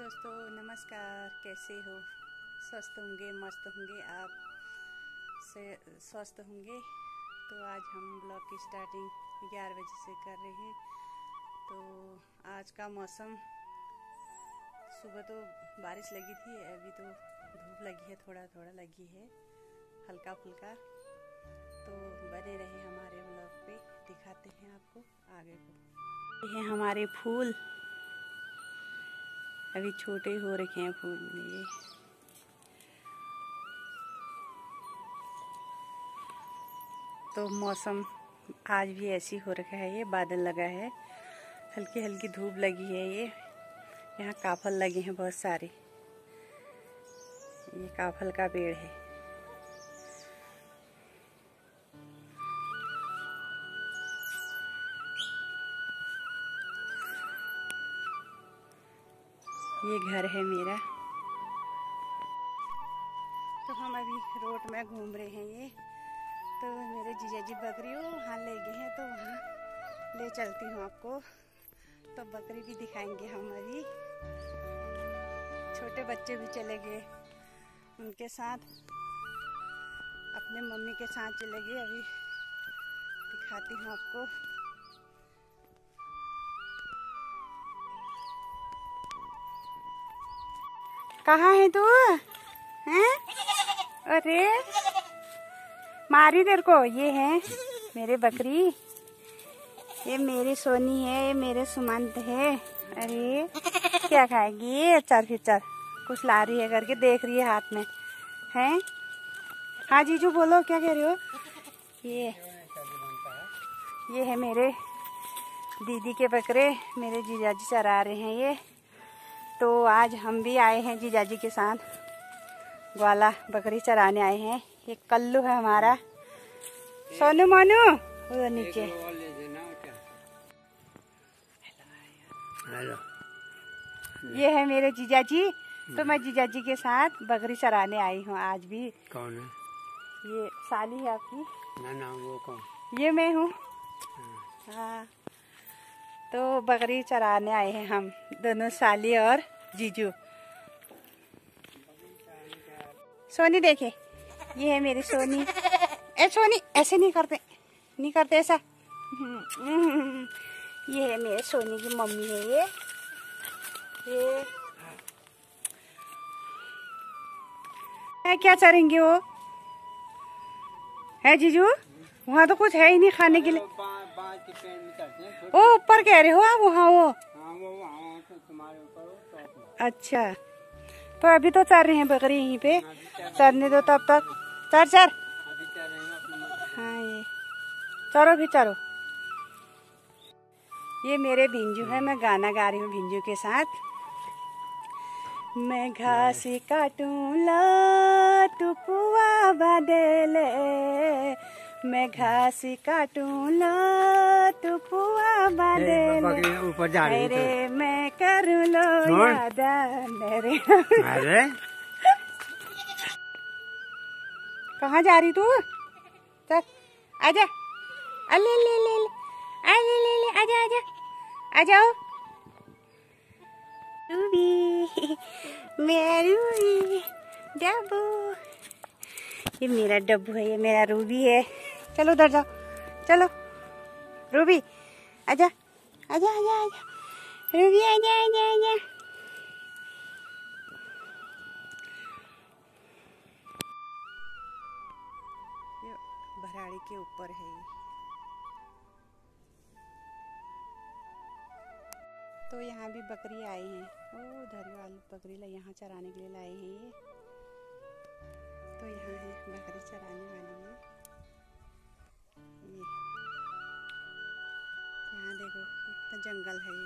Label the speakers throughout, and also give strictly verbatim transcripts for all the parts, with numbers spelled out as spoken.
Speaker 1: दोस्तों नमस्कार, कैसे हो? स्वस्थ होंगे, मस्त होंगे, आप से स्वस्थ होंगे। तो आज हम ब्लॉग की स्टार्टिंग ग्यारह बजे से कर रहे हैं। तो आज का मौसम, सुबह तो बारिश लगी थी, अभी तो धूप लगी है, थोड़ा थोड़ा लगी है, हल्का फुल्का। तो बने रहे हमारे ब्लॉग पे, दिखाते हैं आपको आगे को। ये हमारे फूल अभी छोटे हो रखे हैं फूल ये। तो मौसम आज भी ऐसी हो रखा है, ये बादल लगा है, हल्की हल्की धूप लगी है। ये यहाँ काफल लगे हैं बहुत सारे, ये काफल का पेड़ है। ये घर है मेरा। तो हम अभी रोड में घूम रहे हैं। ये तो मेरे जीजा जी बकरी वहाँ ले गए हैं, तो वहाँ ले चलती हूँ आपको। तो बकरी भी दिखाएंगे हम। अभी छोटे बच्चे भी चले गए, उनके साथ अपने मम्मी के साथ चले गए। अभी दिखाती हूँ आपको। कहाँ है तू? हैं? अरे मारी तेरे को। ये है मेरे बकरी, ये मेरी सोनी है, ये मेरे सुमंत है। अरे क्या खाएगी? चल फिर चल, कुछ ला रही है करके देख रही है हाथ में है। हाँ जीजू बोलो, क्या कह रहे हो? ये ये है मेरे दीदी के बकरे, मेरे जीजाजी चरा रहे हैं ये। तो आज हम भी आए हैं जीजाजी के साथ, ग्वाला बकरी चराने आए हैं। ये कल्लू है हमारा, सोनू मोनू उधर नीचे।
Speaker 2: हेलो।
Speaker 1: ये है मेरे जीजाजी। तो मैं जीजाजी के साथ बकरी चराने आई हूँ आज भी।
Speaker 2: कौन है?
Speaker 1: ये साली है आपकी।
Speaker 2: ना ना, वो कौन?
Speaker 1: ये मैं हूँ। हाँ, तो बकरी चराने आए हैं हम दोनों, साली और जीजू। सोनी देखे, ये है मेरी सोनी। ए सोनी, ऐसे नहीं करते, नहीं करते ऐसा। ये है मेरे सोनी की मम्मी है। ये ये है, क्या चरेंगे वो? है जीजू, वहाँ तो कुछ है ही नहीं खाने के लिए। ओ ऊपर कह रहे हो आप? वहाँ वो, अच्छा। तो अभी तो चर रहे हैं बकरी यहीं पे, चरने दो तब तक। चर चर। हाँ, ये चरो भी चरो। ये मेरे भिंजू है, मैं गाना गा रही हूँ भिंजू के साथ। मैं घास काटूं ला तू पुआ बदले, मैं घास काटूं ला तू पुआ बदले,
Speaker 2: ऊपर जा रही
Speaker 1: है रे मैं करूँ लो याद मेरे।
Speaker 2: अरे
Speaker 1: कहाँ जा रही तू? चल आजा, अले ले ले ले, अले ले ले, आजा आजा, आ जाओ। रूबी, मेरा रूबी डब्बू, ये मेरा डब्बू है, ये मेरा रूबी है। चलो उधर जाओ, चलो रूबी आजा आजा आजा आजा, रूबी आजा आजा आजा। ये भराड़ी के ऊपर है ये। तो यहाँ भी बकरी आई है, ओ उधर वाली बकरी ला यहाँ चराने के लिए लाए हैं ये। तो यहाँ है बकरी चराने वाली है ये। यहाँ देखो इतना जंगल है ये।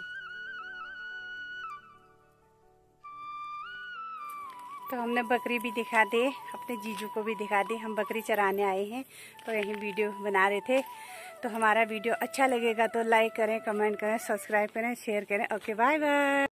Speaker 1: तो हमने बकरी भी दिखा दे, अपने जीजू को भी दिखा दे, हम बकरी चराने आए हैं। तो यही वीडियो बना रहे थे। तो हमारा वीडियो अच्छा लगेगा तो लाइक करें, कमेंट करें, सब्सक्राइब करें, शेयर करें। Okay bye bye.